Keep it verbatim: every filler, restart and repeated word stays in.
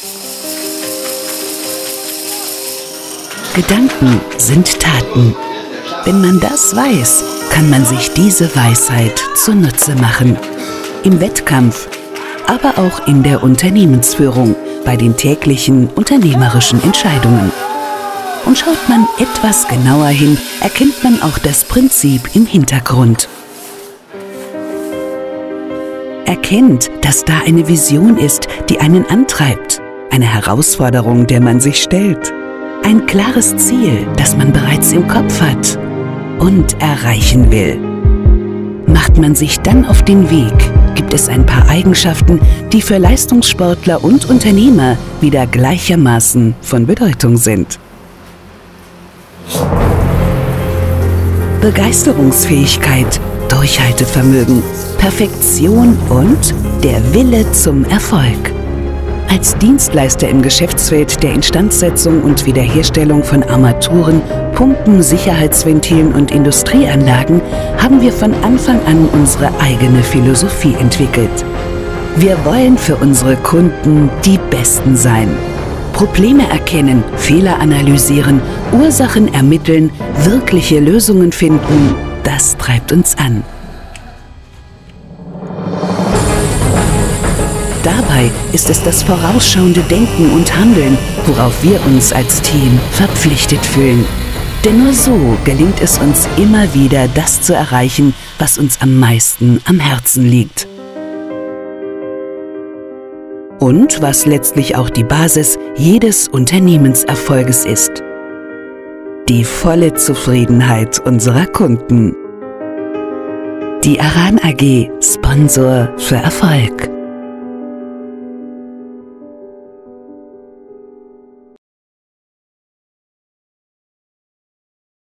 Gedanken sind Taten. Wenn man das weiß, kann man sich diese Weisheit zunutze machen. Im Wettkampf, aber auch in der Unternehmensführung, bei den täglichen unternehmerischen Entscheidungen. Und schaut man etwas genauer hin, erkennt man auch das Prinzip im Hintergrund. Erkennt, dass da eine Vision ist, die einen antreibt, eine Herausforderung, der man sich stellt, ein klares Ziel, das man bereits im Kopf hat und erreichen will. Macht man sich dann auf den Weg, gibt es ein paar Eigenschaften, die für Leistungssportler und Unternehmer wieder gleichermaßen von Bedeutung sind. Begeisterungsfähigkeit, Durchhaltevermögen, Perfektion und der Wille zum Erfolg. Als Dienstleister im Geschäftsfeld der Instandsetzung und Wiederherstellung von Armaturen, Pumpen, Sicherheitsventilen und Industrieanlagen haben wir von Anfang an unsere eigene Philosophie entwickelt. Wir wollen für unsere Kunden die Besten sein. Probleme erkennen, Fehler analysieren, Ursachen ermitteln, wirkliche Lösungen finden, das treibt uns an. Dabei ist es das vorausschauende Denken und Handeln, worauf wir uns als Team verpflichtet fühlen. Denn nur so gelingt es uns immer wieder, das zu erreichen, was uns am meisten am Herzen liegt. Und was letztlich auch die Basis jedes Unternehmenserfolges ist: die volle Zufriedenheit unserer Kunden. Die Aran A G, Sponsor für Erfolg.